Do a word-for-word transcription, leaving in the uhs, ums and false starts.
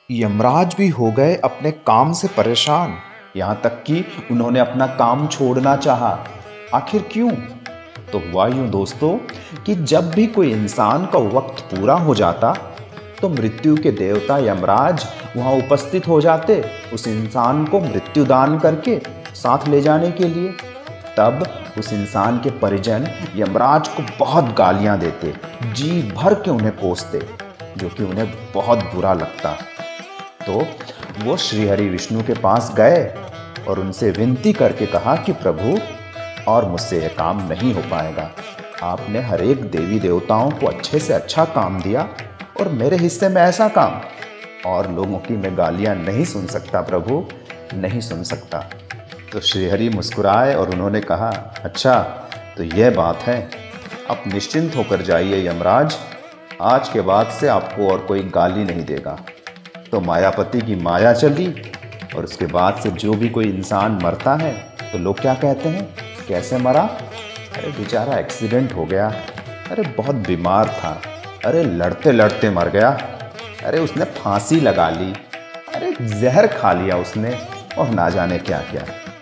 यमराज भी हो गए अपने काम से परेशान। यहाँ तक कि उन्होंने अपना काम छोड़ना चाहा। आखिर क्यों? तो हुआ यूं दोस्तों कि जब भी कोई इंसान का वक्त पूरा हो जाता तो मृत्यु के देवता यमराज वहाँ उपस्थित हो जाते उस इंसान को मृत्युदान करके साथ ले जाने के लिए। तब उस इंसान के परिजन यमराज को बहुत गालियां देते, जी भर के उन्हें कोसते, जो कि उन्हें बहुत बुरा लगता। तो वो श्रीहरि विष्णु के पास गए और उनसे विनती करके कहा कि प्रभु, और मुझसे यह काम नहीं हो पाएगा। आपने हर एक देवी देवताओं को अच्छे से अच्छा काम दिया और मेरे हिस्से में ऐसा काम, और लोगों की मैं गालियां नहीं सुन सकता प्रभु, नहीं सुन सकता। तो श्रीहरि मुस्कुराए और उन्होंने कहा, अच्छा तो यह बात है, आप निश्चिंत होकर जाइए यमराज, आज के बाद से आपको और कोई गाली नहीं देगा। तो मायापति की माया चली और उसके बाद से जो भी कोई इंसान मरता है तो लोग क्या कहते हैं, कैसे मरा? अरे बेचारा एक्सीडेंट हो गया, अरे बहुत बीमार था, अरे लड़ते लड़ते मर गया, अरे उसने फांसी लगा ली, अरे जहर खा लिया उसने, और ना जाने क्या क्या।